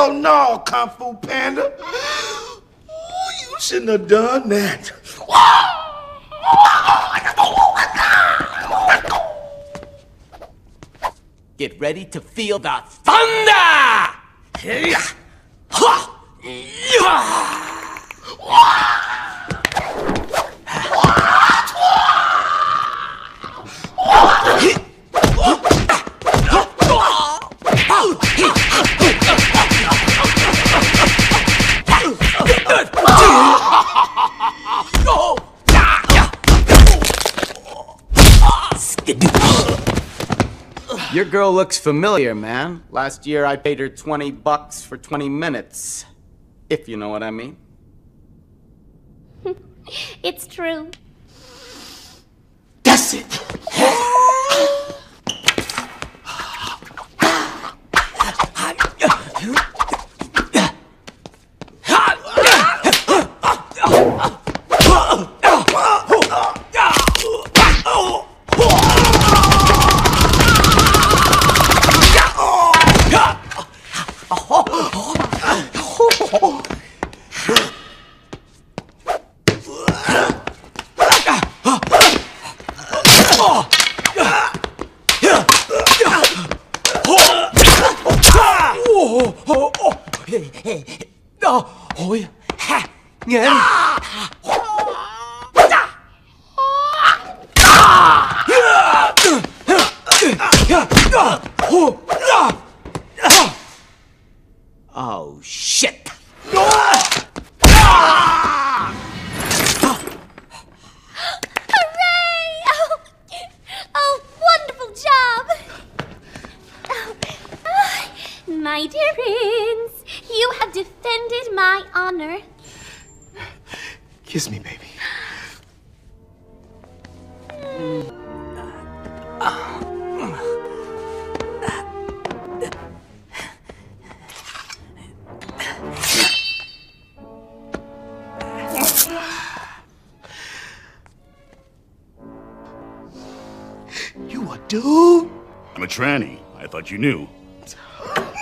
Hell no, Kung Fu Panda. Ooh, you shouldn't have done that. Get ready to feel the thunder! Your girl looks familiar, man. Last year I paid her $20 for 20 minutes. If you know what I mean. It's true. That's it. Oh, shit! Hooray! Oh, wonderful job! My dear Prince, you have defended my honor. Kiss me, baby. You a dude? I'm a tranny. I thought you knew.